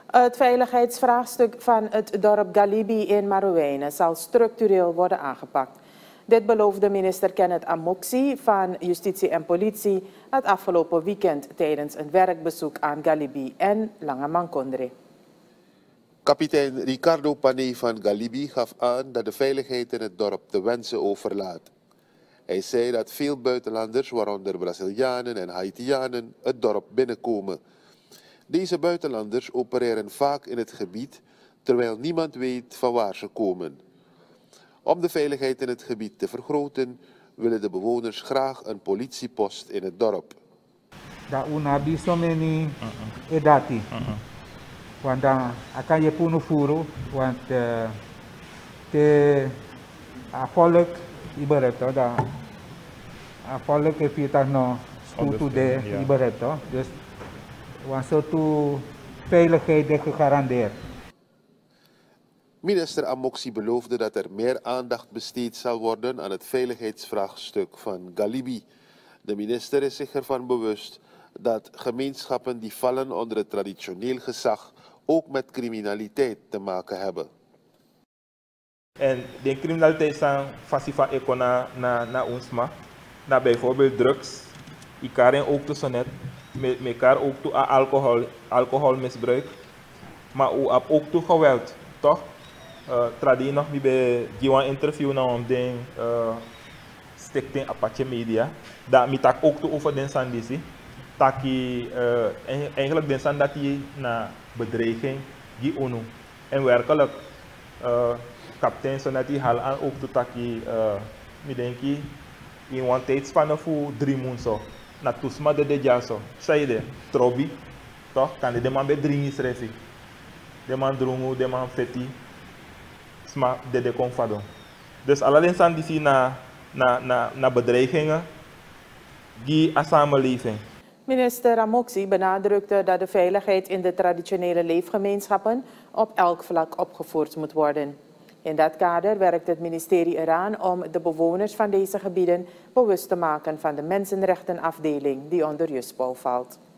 Het veiligheidsvraagstuk van het dorp Galibi in Marouwijne zal structureel worden aangepakt. Dit beloofde minister Kenneth Amoxi van Justitie en Politie het afgelopen weekend tijdens een werkbezoek aan Galibi en Langemanskondre. Kapitein Ricardo Pane van Galibi gaf aan dat de veiligheid in het dorp te wensen overlaat. Hij zei dat veel buitenlanders, waaronder Brazilianen en Haitianen, het dorp binnenkomen. Deze buitenlanders opereren vaak in het gebied, terwijl niemand weet van waar ze komen. Om de veiligheid in het gebied te vergroten, willen de bewoners graag een politiepost in het dorp. Da unabi so many edati. Want dan kan je puno furo, want te volk ibarat da volk heeft je daar nog goed de ibarat dus want zo toe veiligheid is gegarandeerd. Minister Amoxi beloofde dat er meer aandacht besteed zal worden aan het veiligheidsvraagstuk van Galibi. De minister is zich ervan bewust dat gemeenschappen die vallen onder het traditioneel gezag ook met criminaliteit te maken hebben. En de criminaliteit zijn vacifa econa na ons ma, na bijvoorbeeld drugs, ikaren ook tussen net, met elkaar ook toe alcoholmisbruik, maar ook toe geweld, toch? Tradie nog bij een interview na om ding stichting Apache Media, dat mi tak ook toe over den sandisi, taki eigenlijk den sand dat die na bedreiging die ONU en werkelijk kapitein zo dat die haal aan ook toe taki mi denki in een tijdspanne voor 3 maanden zo, na toesma de jaso, zei de trobi, toch? Kan de man bij 3 is refi, de man drungu, de man feti. De confado. Dus alleen staan die zien naar bedreigingen die aan samenleving. Minister Amoxi benadrukte dat de veiligheid in de traditionele leefgemeenschappen op elk vlak opgevoerd moet worden. In dat kader werkt het ministerie eraan om de bewoners van deze gebieden bewust te maken van de mensenrechtenafdeling die onder Juspau valt.